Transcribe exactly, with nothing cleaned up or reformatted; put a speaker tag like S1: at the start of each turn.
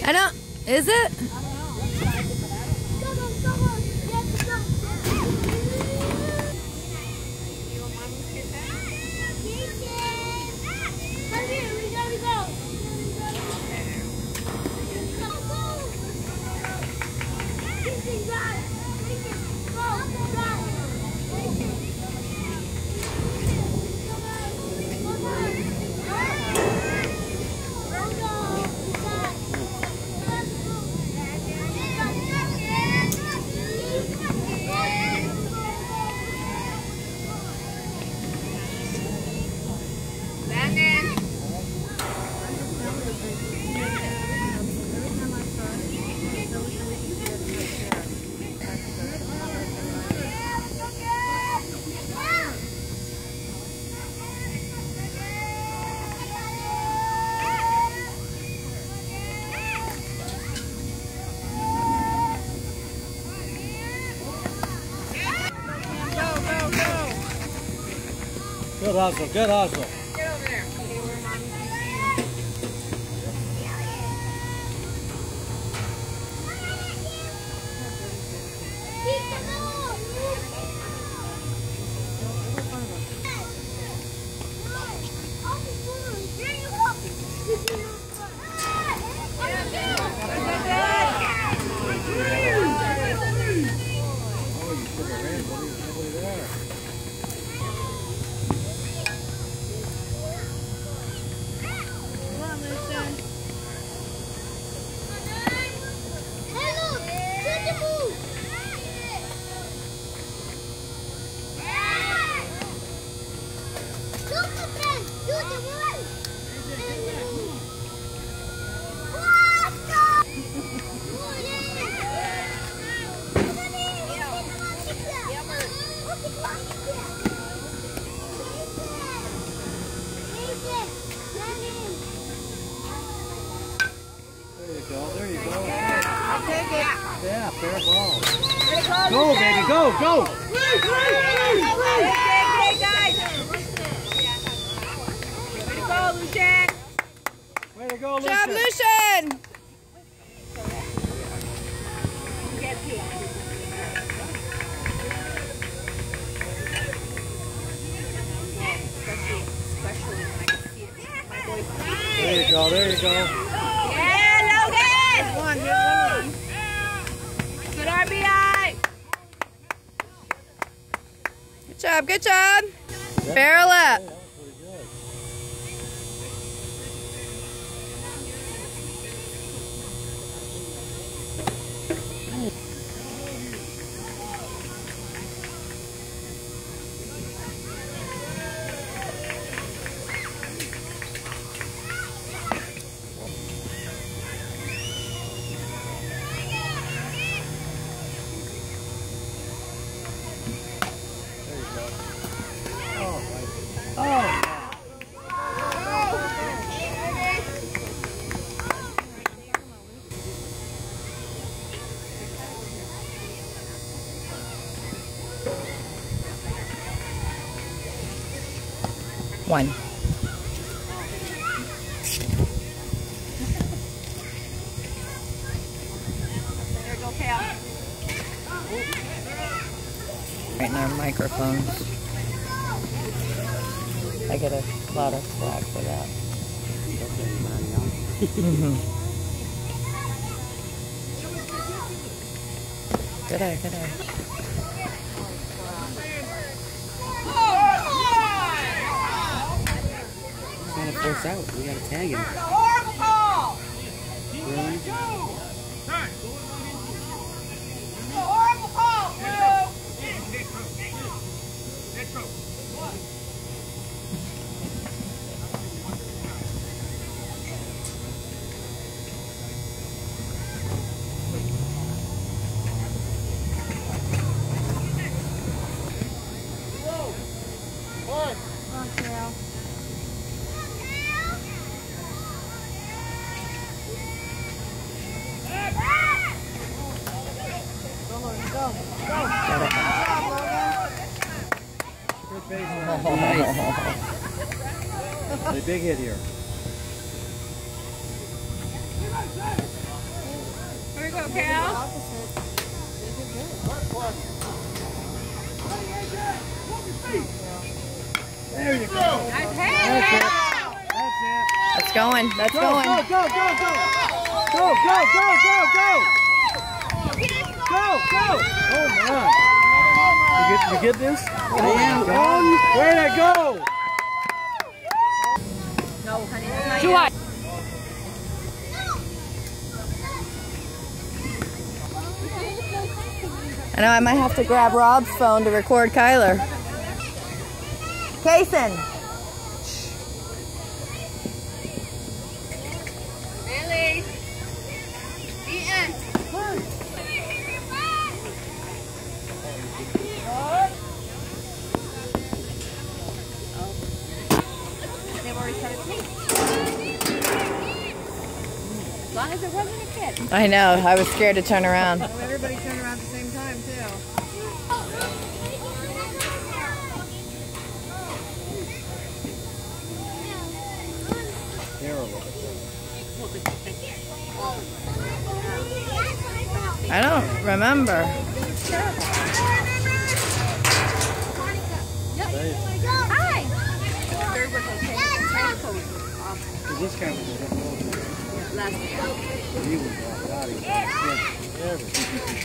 S1: I don't. Is it?
S2: Good hustle, good hustle.
S3: Get over there.
S2: There you go.
S3: I'll take it.
S2: Yeah, fair ball.
S3: Go,
S2: Go, baby, go, go.
S3: Hey, guys. Way to go, Lucian.
S2: Way to go,
S1: Good job,
S2: Lucian.
S1: Lucian.
S2: There you go, there you go.
S3: Yeah, Logan. One, one. Good R B I.
S1: Good job, good job. Barrel up. One.
S3: There go, Cal.
S1: Right now, microphones. I get a lot of slack for that. Mm-hmm. Good eye, good eye.
S4: Gotta force out. We gotta tag him. Really?
S2: A big hit here.
S3: go, Cal.
S2: There you go.
S3: Nice
S2: That's
S3: hand,
S2: it.
S3: Cal.
S2: That's it.
S1: That's going. That's
S2: Go,
S1: going.
S2: go, go, go, go. Go, go, go, go, go. Go, go. Oh, man. You get, you get this?
S4: I am.
S2: Way to go.
S3: No, honey, that's not
S1: Too
S3: you.
S1: high. I know I might have to grab Rob's phone to record Kyler. Kason.
S3: Really? Eaton. They've already started playing. As long as it wasn't a kid.
S1: I know. I was scared to turn around.
S3: Oh, everybody turned around at the same time, too.
S2: Terrible.
S1: I don't remember.
S3: Hi! The third was okay. The tenth was awful.
S2: This guy was a
S3: Last
S2: He was like, God, he was like, everything.